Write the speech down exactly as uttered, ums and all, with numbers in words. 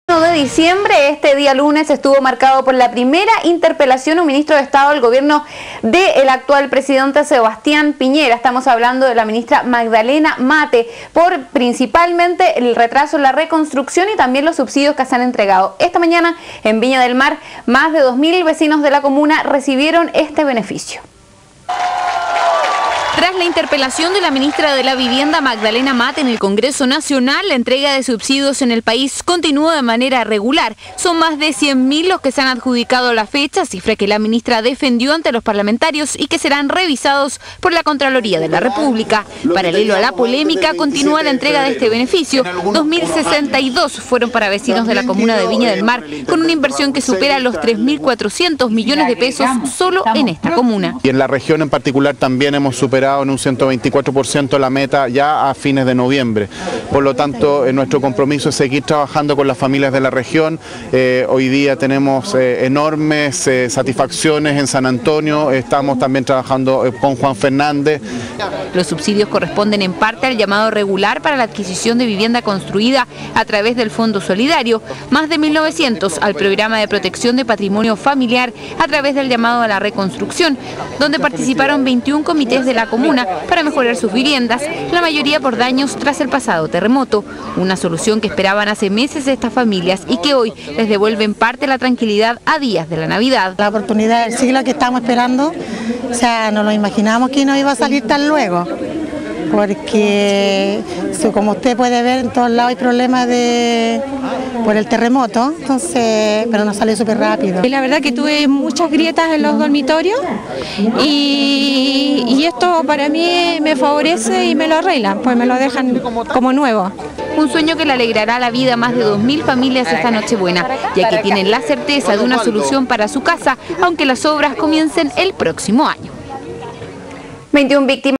de diciembre, este día lunes estuvo marcado por la primera interpelación a un ministro de Estado del gobierno del actual presidente Sebastián Piñera. Estamos hablando de la ministra Magdalena Matte, por principalmente el retraso en la reconstrucción y también los subsidios que se han entregado. Esta mañana en Viña del Mar, más de dos mil vecinos de la comuna recibieron este beneficio. Tras la interpelación de la ministra de la Vivienda Magdalena Matte en el Congreso Nacional, la entrega de subsidios en el país continúa de manera regular. Son más de cien mil los que se han adjudicado a la fecha, cifra que la ministra defendió ante los parlamentarios y que serán revisados por la Contraloría de la República. Paralelo a la polémica, continúa la entrega de este beneficio. dos mil sesenta y dos fueron para vecinos de la comuna de Viña del Mar, con una inversión que supera los tres mil cuatrocientos millones de pesos solo en esta comuna. Y en la región en particular también hemos superado en un ciento veinticuatro por ciento la meta ya a fines de noviembre. Por lo tanto, eh, nuestro compromiso es seguir trabajando con las familias de la región. Eh, hoy día tenemos eh, enormes eh, satisfacciones en San Antonio, estamos también trabajando eh, con Juan Fernández. Los subsidios corresponden en parte al llamado regular para la adquisición de vivienda construida a través del Fondo Solidario, más de mil novecientos al programa de protección de patrimonio familiar a través del llamado a la reconstrucción, donde participaron veintiún comités de la comuna para mejorar sus viviendas, la mayoría por daños tras el pasado terremoto. Una solución que esperaban hace meses estas familias y que hoy les devuelve en parte la tranquilidad a días de la Navidad. La oportunidad del siglo que estamos esperando, o sea, no lo imaginábamos que nos iba a salir tan luego, porque como usted puede ver en todos lados hay problemas de por el terremoto, entonces, pero nos salió súper rápido. Y la verdad que tuve muchas grietas en los dormitorios y, y esto para mí me favorece y me lo arreglan, pues me lo dejan como nuevo. Un sueño que le alegrará la vida a más de dos mil familias esta Nochebuena, ya que tienen la certeza de una solución para su casa, aunque las obras comiencen el próximo año. veintiuna víctimas.